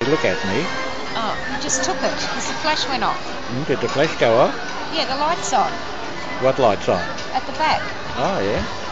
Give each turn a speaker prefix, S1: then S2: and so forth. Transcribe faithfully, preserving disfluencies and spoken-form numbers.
S1: look at me.
S2: Oh, you just took it because the flash went off.
S1: Mm, did the flash go off?
S2: Yeah, the light's on
S1: What light's on?
S2: at the back.
S1: Oh, yeah.